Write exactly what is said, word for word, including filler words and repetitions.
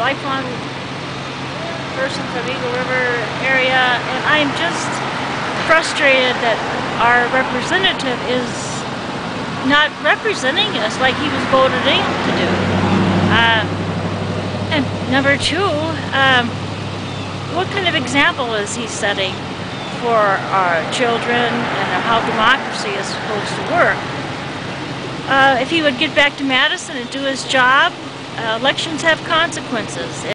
lifelong person from Eagle River area, and I'm just frustrated that our representative is not representing us like he was voted in to do. Uh, and number two, um, what kind of example is he setting for our children and how democracy is supposed to work? Uh, if he would get back to Madison and do his job, uh, elections have consequences.